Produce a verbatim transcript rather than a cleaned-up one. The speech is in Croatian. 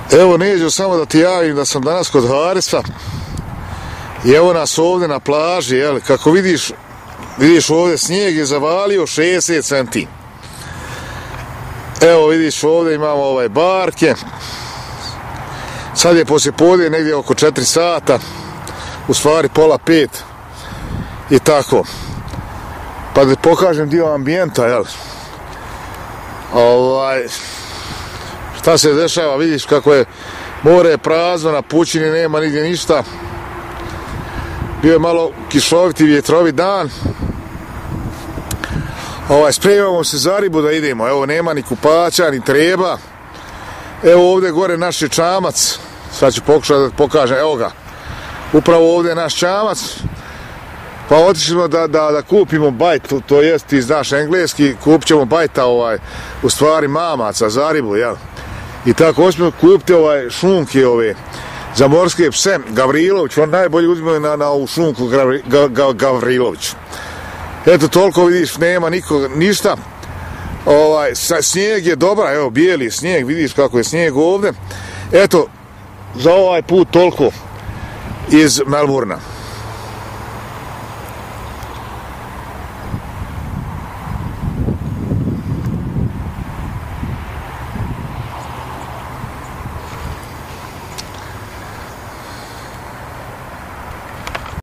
Evo Neđo, samo da ti javim da sam danas kod Harisa i evo nas ovdje na plaži, jel, kako vidiš, vidiš ovdje snijeg je zavalio šezdeset centi. Evo vidiš ovdje imamo ovaj barke, sad je poslije podne negdje oko četiri sata, u stvari pola pet i tako. Pa da pokažem dio ambijenta, jel, ovaj, šta se dešava, vidiš kako je more je prazno, na pučini nema nigdje ništa. Bio je malo kišoviti vjetrovi dan. Ovaj, spremamo se za ribu da idemo, evo nema ni kupača, ni treba. Evo ovdje gore naš je čamac, sad ću pokušati da pokažem, evo ga. Upravo ovdje je naš čamac. Pa otišli smo da, da, da kupimo bajt, to, to jest, ti znaš engleski, kupit ćemo bajta, ovaj, u stvari mamaca za ribu, jel? I tako smo kupiti ovaj šunke ove, za morske pse, Gavrilović, on najbolje uzme na, na ovu šunku Gavri, ga, ga, Gavrilović. Eto, toliko vidiš, nema niko, ništa. Ovaj, snijeg je dobra, evo, bijeli snijeg, vidiš kako je snijeg ovdje. Eto, za ovaj put toliko iz Melbourna.